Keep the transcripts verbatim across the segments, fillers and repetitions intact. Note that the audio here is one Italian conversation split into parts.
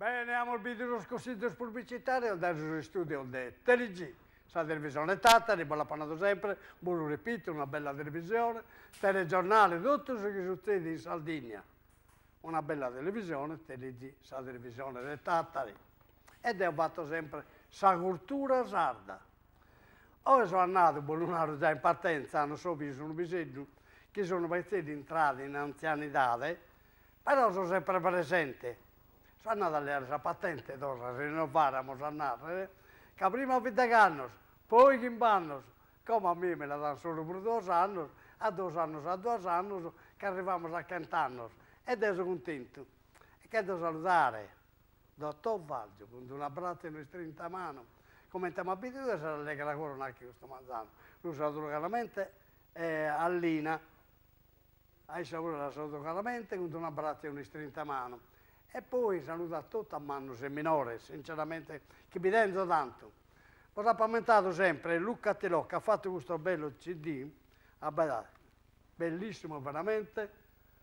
Bene, abbiamo video sconsiglio pubblicitario dal studio di T L G. La televisione Tattari, buona panato sempre, buon ripeto, una bella televisione, telegiornale, tutto ciò che succede in Sardegna. Una bella televisione, T L G, la televisione del Tattari. Ed ho fatto sempre sa cultura sarda. Ora sono andato, buon già in partenza, non so se sono bisogno, che sono partiti entrati in anzianità, però sono sempre presente. Sono andato alle altre patente, a rinnovare, sono andato, eh? Che prima venti anni, poi quindici anni, come a me me la danno solo per due anni, a due anni, a due anni, che arriviamo a cento anni. Ed sono contento. E che devo salutare, dottor Vaggio, con un abbraccio in strinta mano. Come siamo abituati, sarà lei che la corona anche questo manzano. Lui saluto caramente eh, a Lina. Hai saluto la saluto caramente con un abbraccio in strinta mano. E poi saluto a tutti a mano se minore, sinceramente, che mi tengo tanto. Ho rappresentato sempre Luca Telò, che ha fatto questo bello C D, ah, bellissimo veramente,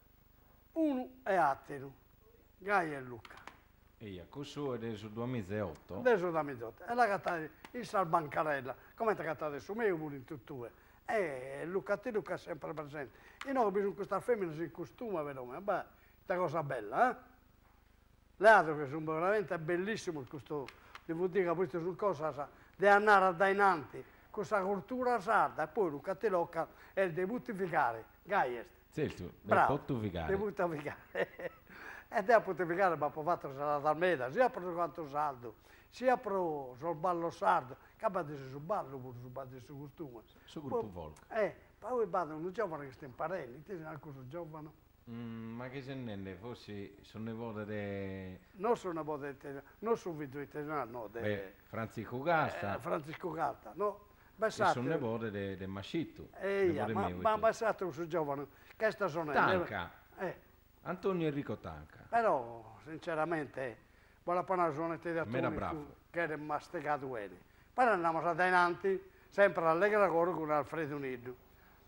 uno e altro, Gaia e Luca. E questo è del duemilaotto? Del duemilaotto. E la cantata in Salbancarella, come ti cantate su me, pure in tutte. E Luca Telò è sempre presente. E noi bisogna questa femmina si costuma, veramente, beh, è una cosa bella, eh? L'altro che sono veramente bellissimo questo, devo dire che questo su cosa di andare a dainanti, questa cultura sarda, e poi Luca Telocca è il debuttificare, Gaiest. Certo, bravo, debuttificare. Debuttificare. E da debuttificare ma poi fatto sarà dal meta, sia per quanto saldo, sia per sul ballo sardo, che abbiate su ballo, pure su ballo su costume. Su gruppo folk. Eh, poi vado un giovane che sta imparando, te sei anche un giovane. Mm, ma che se ne forse sono nipote di... Non sono nipote di non sono figlio di Tesano, no. De, Beh, Francisco Gasta. Eh, Francisco Gasta, no. E sono nipote di Mascitto. Eh, ma, ma passato su giovane, questa sono... Tanca. Eh. Antonio Enrico Tanca. Però, sinceramente, buona pana sono i teatri che erano masticato bene. Poi andiamo a davanti, sempre allegra coro con Alfredo Nido.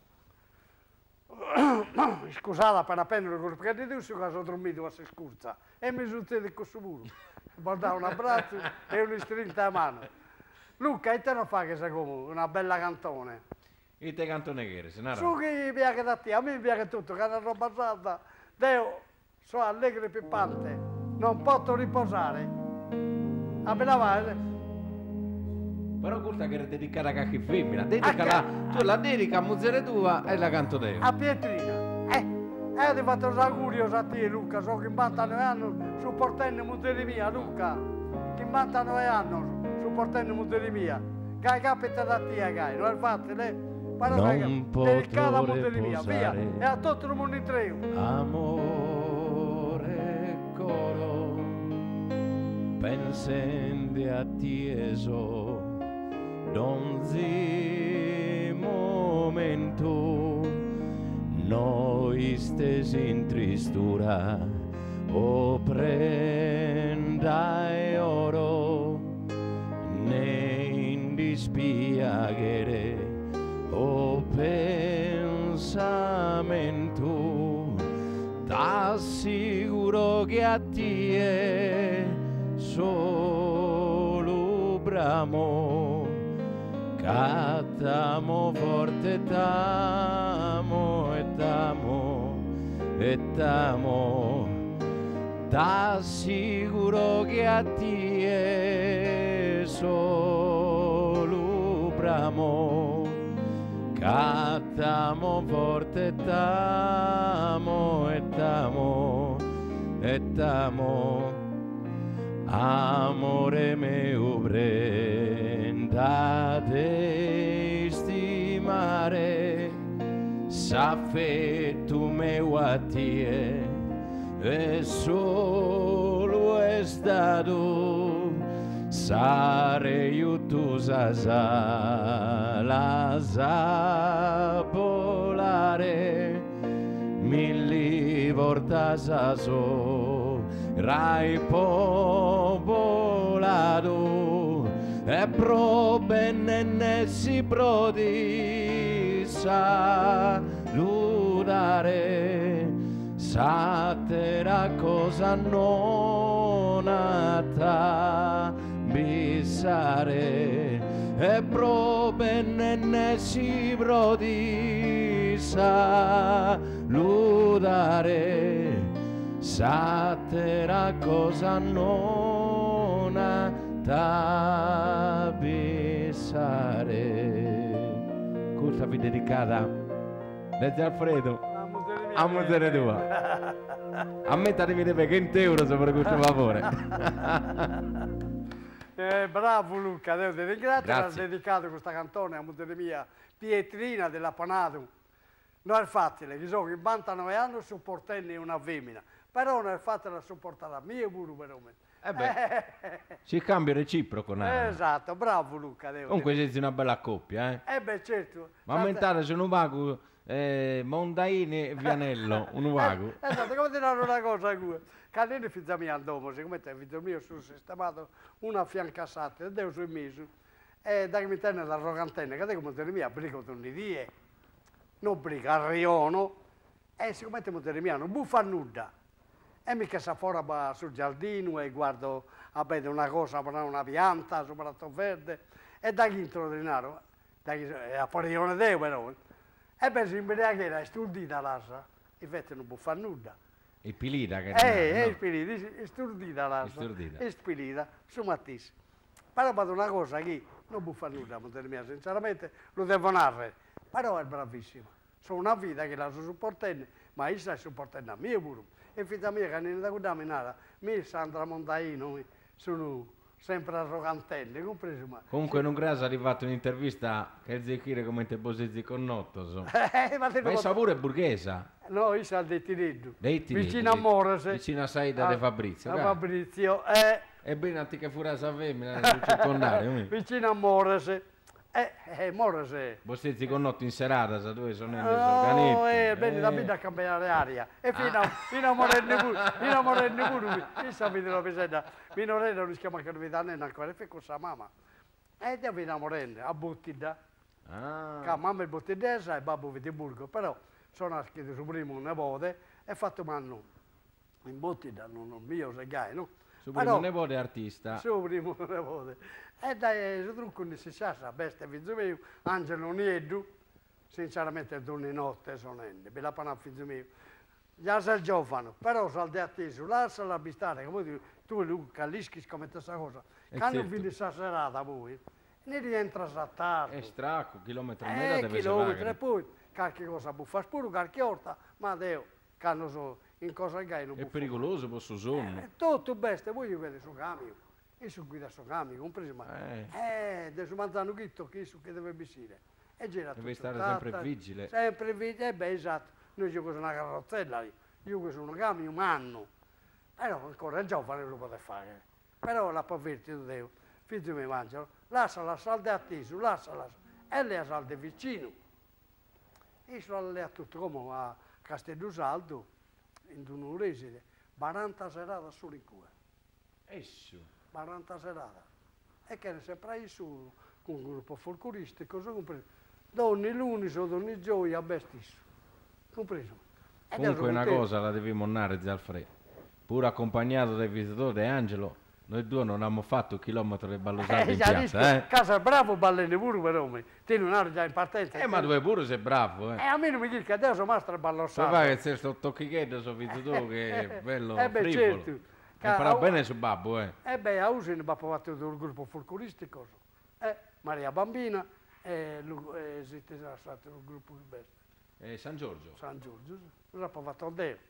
Scusate per appendere perché di Dio che sono dormito a se scurza e mi succede questo muro. Mi dà un abbraccio e un strinta a mano. Luca, e te non fa che sei come una bella cantone? E te cantone che eri, se non su che mi piace da te, a me mi piace tutto, che è una roba salda. Deo, sono allegro e pippante, non posso riposare. Appena vai. Però questa che era dedicata a qualche femmina, dedicala, tu la dedica a muzzere tua e la canto te. A Pietrina, eh, eh, ti faccio l'augurio a te Luca, so che novantanove anni supportando muzzere mia, Luca, che novantanove anni supportando muzzere mia, che capita da te, che non è facile, però non dedicata a muzzere mia, via, e a tutto il mondo in tre. Amore coro, pensando a tieso, donzi momento noi stesi in tristura o prendai oro ne in dispiacere o pensamento t'assicuro che a te solo bramo cattamo forte t'amo e t'amo e t'amo t'assicuro che a te solo bramo cattamo forte t'amo e t'amo e t'amo amore mio prendate stimare s'affetto mio a te e solo è stato sarei tu sa la sapolare mi li porta sa so rai popolato e pro bene si prodi salutare satera cosa non ha nata bisare e probenne si brodisa ludare satera cosa non ta bisare. Questa vi dedicata da Alfredo a Montere tua. A me ti arrivi venti euro per questo favore. Eh, bravo Luca, Dio ti ringrazio, ho Grazie. dedicato questa canzone a moglie mia Pietrina della Panatum. Non è facile, che so che ventinove anni supportenni una femmina, però non è facile supportare a mia pure per me. Eh beh, si cambia reciproco. No? Esatto, bravo Luca. Devo Comunque siete una bella coppia, eh? Eh beh, certo. Ma aumentare se non vago eh, Mondaini e Vianello, un vago. Eh, esatto, come dire una cosa qui. Cannini figlia mia andiamo, siccome te figlio mio sono sistemato una fiancassata, e devo sui mesi, e da che mi tenne l'arrogantenne, che te come dire mia, brico torni die, non brico, a riono, e siccome te come mia non buffa nulla. E mica sta fuori sul giardino e guardo a vedere una cosa, una pianta, soprattutto verde, e da chi intro denaro, da chi a fuori non devo però. E penso in verità che era sturdita l'asa, infatti non può fare nulla. E pilita che Eh, è no. spirita, è sturdita l'asa, Stordita. è spirita, su mattissimo. Però vado una cosa che non può fare nulla, per mia, sinceramente lo devo narrare, però è bravissimo. Sono una vita che la sto supportando, ma io sto supportando a mio pure. E figlia mia che non da guardare nada, mi Sandra Montaino sono sempre arrogantelli, compreso ma. Comunque non credo sia arrivata un'intervista che zecchire come te posizzi con Notto. So. Eh, ma te Ma lo- è pure borghesa. No, io sono dei Tireddu, Dei Tireddu, vicino a sì. Morese. Vicino a Saida de Fabrizio, A cara. Fabrizio, eh, Ebbene, antica fura sa femmina, non circondare. vicino a Morese. Eh, eh, Morese. Posizzi con Notto in serata, sa due sono nelle Oh, organitti. eh, bene, da da cambiare aria. E fino a, fino a morenne pure, fino a morenne pure, mi sta vedendo pesetta. Minorenne non si chiama che non vede ancora, e fa con sa mamma. E da fino a morenne, a Bottida. Ah. Che mamma è bottidesa e babbo Vitiburgo, però sono nascito su primo nipote e fatto manno in Bottida, non, non mio, se gai, no? Suo primo Però- nipote artista. Su primo nipote. E dai, su trucco non si sa, sa, bestia, figlio mio, Angelo Nieddu, sinceramente donne notte sono ende, per la panà figlio mio. Già sei giovane, però saldi atteso, lascia la bistare, come tu, tu Luca, lischi come questa cosa. Eh, Quando certo. finisce la serata poi, ne rientra a tardi. È stracco, chilometro e Eh, mezzo deve chilometri, e sapere. poi qualche cosa buffa spuro, qualche orta, ma Dio, che hanno so, in cosa gai non È buffa. pericoloso, posso sonno. Eh, tutto bestia, voi vedo su camion, io su guida su camion, compreso, ma Eh. eh, adesso mangiano chitto chi su che deve bisire. E gira Deve tutto, stare ta, sempre ta, vigile. Sempre vigile, eh beh, esatto, noi gioco su una carrozzella, io, io che sono un camion, un anno, però ancora è giovane lo potete fare, però la povertà tu devo, figlio mi mangiano, lascia la salda atteso, lascia la e le salde vicino. E sono lì a tutto come a Castellusaldo, in un reside, quaranta serate solo in cura, Esso. quaranta serate. E che era sempre lì su, con un gruppo folcloristico, così compreso. Donne l'unico, donne gioia, a bestis. Compreso. Ed Comunque ero una contento. cosa la devi monnare, Zalfredo. Pur accompagnato dai visitatori di Angelo, noi due non abbiamo fatto un chilometro di ballosato Eh, in già visto, piazza, eh? casa bravo ballene pure per me. Te non eri già in partenza. Eh, ma tu pure sei bravo, Eh, eh? a me non mi dica che adesso mastro Se ballossato. va che sei sto tocchichetto, so visitato che è bello Eh, beh, frivolo. certo. E Ca- farà au- bene su babbo, eh? E beh, a Usin abbiamo fatto il gruppo folcloristico. Eh, Maria Bambina e Lu- eh, esiste già stato il gruppo di Besta, Eh, San Giorgio. San Giorgio. Lo abbiamo fatto a Deo.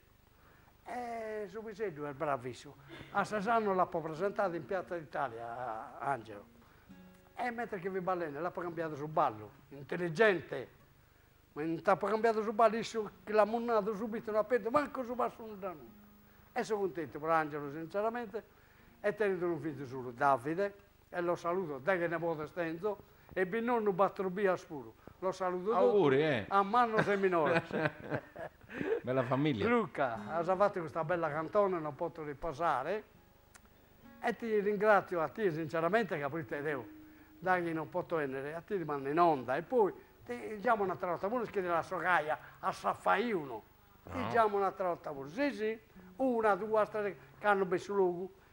E su Piseggio è bravissimo. A Sassano l'ha presentato in Piazza d'Italia, a Angelo. E mentre che vi ballene, l'ha cambiato sul ballo, intelligente. Ma non t'ha cambiato sul ballo, io che l'ha monnato subito, non ha aperto, manco su basso non danno. E sono contento per Angelo, sinceramente. E tenuto un figlio solo, Davide, e lo saluto, da che ne può stenzo, e il nonno batterò via spuro. Lo saluto Auguri, tutto, eh. a mano seminore. Bella famiglia. Luca, hai fatto questa bella cantone, non posso riposare. E ti ringrazio a te sinceramente che aprite Dio, da chi non posso venire, a te ti mando in onda. E poi ti diciamo un'altra volta, uno scrive la sua gaia, a Saffai uno. Ti diciamo un'altra volta, pure. Sì, sì, una, due, tre, che hanno messo luogo,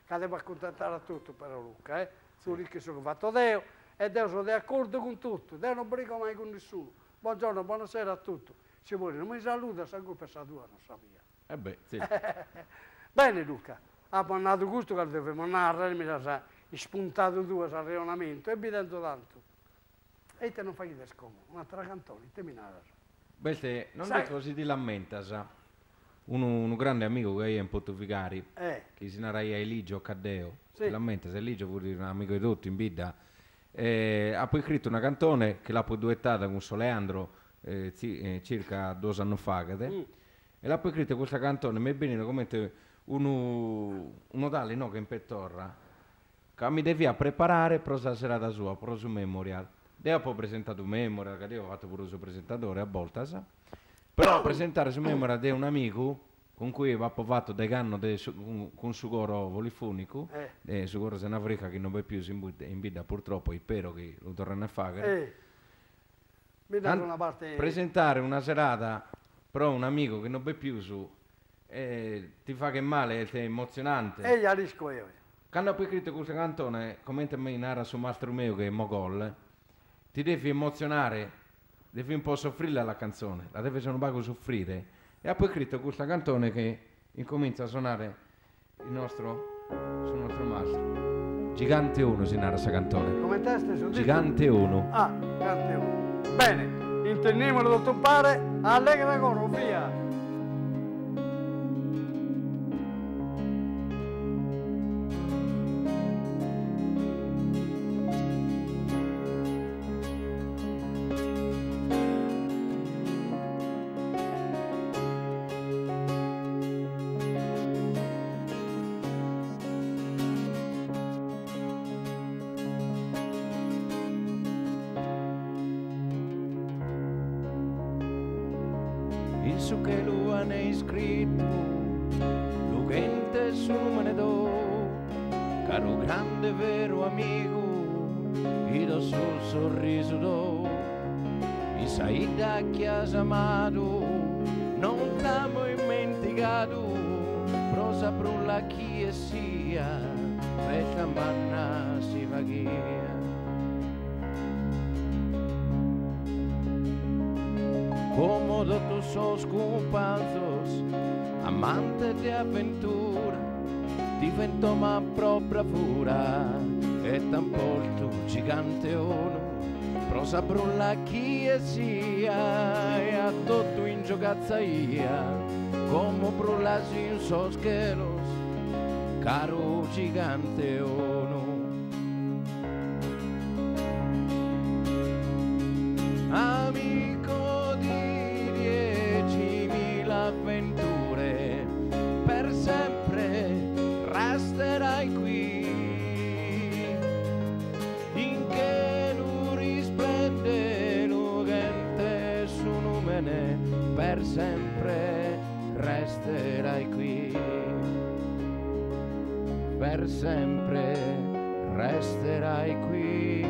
che devo accontentare a tutto però Luca, eh? Tu ricchi sono fatto Deo e Deo sono d'accordo con tutto, Deo non briga mai con nessuno. Buongiorno, buonasera a tutti. Se vuole non mi saluta, sa qui per sa tua, non sapia. Eh beh, sì. Bene Luca, ha mandato gusto che dobbiamo narrare, mi sa spuntato tu il ragionamento, e mi tanto tanto. E te non fai che scomodo, un'altra cantone, te mi narra. Beh, se non Sai- è così di lammenta, sa. Uno, un grande amico che io in Pottovicari, Eh, che si narra Eligio Caddeo, Sì. lammenta, se Eligio vuol dire un amico di tutti in vita, eh, ha poi scritto una cantone che l'ha poi duettata con Soleandro eh, zi- eh, circa due anni fa, che te, Mm. e l'ha poi scritto questa cantone, mi è venuto come te uno, uno tale, no, che in pettorra, che mi devi a preparare per la serata sua, per il suo memorial. Io ho poi presentato un memorial, che io ho fatto pure il suo presentatore a volte, sa? Però presentare su memorial di un amico con cui va fatto dei canno de su, con, con sucoro volifonico, Eh. e sucoro se ne Africa che non va più in, bud- in vita purtroppo, e spero che lo tornano a fare. eh. Mi dà An- una parte... Presentare una serata però un amico che non va più su, eh, ti fa che male, è emozionante. E gli arisco io. Quando ho poi scritto questa cantone, come te mi narra su mastro mio che è Mogol, ti devi emozionare, devi un po' soffrire la canzone, la devi un po' soffrire. E ha poi scritto questa cantone che incomincia a suonare il nostro, sul nostro mastro. Gigante uno si narra questa cantone. Come testa sono Gigante uno. Ah, Gigante uno. Bene, intendiamolo dottor Pare, allegra coro, via. In su che lo hanno iscritto, lo gente su me ne do, caro grande vero amico, io do sul sorriso do, mi sai da chiesa amato, non t'amo dimenticato, prosa brulla chi e sia, festa manna si va via. Comodo tu sos companzos, amante di avventura, divento ma propria fura, e t'amporto gigante uno, prosa brulla chi e sia, e a tutto in giocazzaia, come brullasi in sos schelos, caro gigante uno. Amico di diecimila avventure, per sempre resterai qui, in che lu risplende lu gente su numene, per sempre resterai qui, per sempre resterai qui,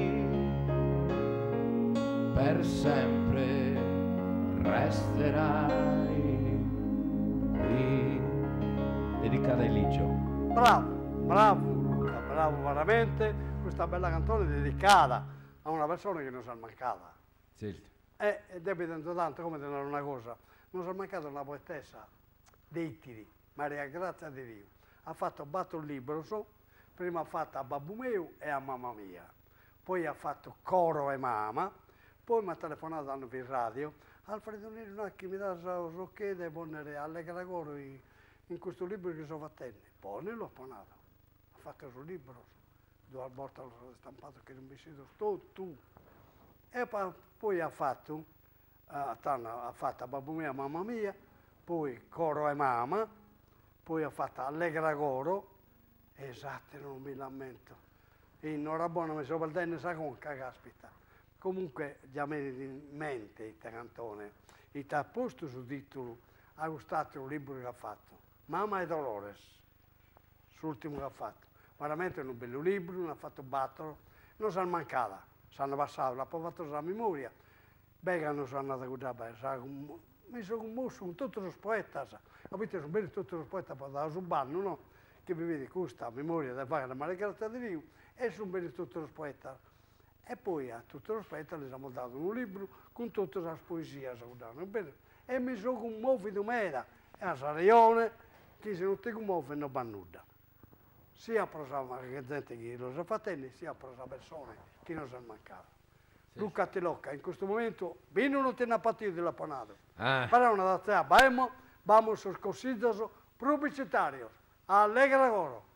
per sempre resterai qui. Dedicata a Eligio. Bravo, bravo Luca, bravo veramente. Questa bella canzone dedicata a una persona che non si è mancata. Sì. E, e devi tanto tanto, come te ne una cosa, non si è mancata una poetessa dei tiri, Maria Grazia di Dio. Ha fatto Batto un libro, so, prima ha fatto a Babbo Meu e a Mamma Mia, poi ha fatto Coro e Mama, poi mi ha telefonato hanno in radio, Alfredo Neri Nacchi mi dà rocchete e ponere allegra coro in, in questo libro che sono fatto. Poi l'ho apponato, ha fatto sul libro, due volte l'ho stampato che non mi sento sto tu. E pa- poi ha fatto, uh, ha fatto Babbo Mia, Mamma Mia, poi Coro e Mama, poi ha fatto Allegra Coro, esatto, non mi lamento. E non era buono, mi sono per sa conca, caspita. Comunque, già mi in mente il cantone, il ha posto sul titolo, ha gustato un libro che ha fatto, Mamma e Dolores, l'ultimo che ha fatto. Veramente è un bello libro, non ha fatto battere, non si è mancata, si hanno passato, l'ha poi fatto la memoria, beh che non sono andato a guardare, mi sono commosso con tutti i poeti, capite, sono belli tutti i poeti, poi da sul banno, no? que me vede questa memoria da fare la mare carta di Rio, e sono bene tutti i poeti. E poi a tutti i poeti gli abbiamo dato un libro con tutte le poesie. E mi sono commosso mera, e a Sarione, che se non ti commuove non va nulla. Sia per la gente che lo sa fatene, sia per le persone che non sono mancate. Sì. Luca Telocca, in questo momento, vino non te ne ha partito della panata. Ah. Però una data, vamos, vamos a los cositos publicitarios. Allegra loro.